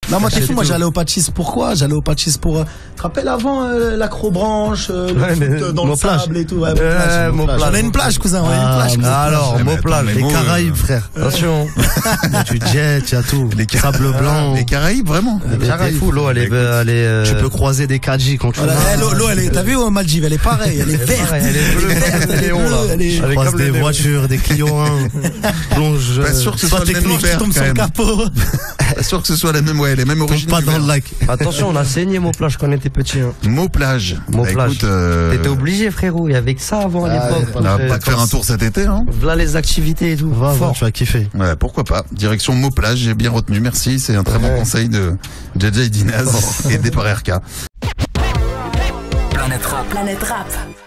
Non, moi, t'es fou, moi, j'allais au Patchis. Pourquoi? J'allais au Patchis pour, tu te rappelles avant, l'acrobranche, le foot dans le sable et tout. Ouais, on a une plage, cousin, on a une plage. Alors, plage, les Caraïbes, frère. Attention. Tu jet, tu as tout. Les sable blanc. Les Caraïbes, vraiment. T'es fou, l'eau, elle est, tu peux croiser des Kadji quand tu l'eau, elle est, t'as vu, aux Maldives, elle est pareille, elle est verte. Elle est bleue, elle est bleue, elle croise des voitures, des Clio 1. Plonge. Pas sûr que ce soit le même hiver, tombe quand sur le même. capot. Pas sûr que ce soit la même, ouais, les mêmes origines. Pas dans le lac. Attention, on a saigné Mauplage quand on était petit. Mauplage. Écoute, t'étais obligé, frérot. Il y avait que ça avant à l'époque. On va pas te faire un tour cet été, hein. Voilà les activités et tout. Va, tu vas kiffer. Ouais, pourquoi pas. Direction Mauplage, j'ai bien retenu. Merci, c'est un très bon conseil de JJ Dinaz et Départ RK. Planète Rap.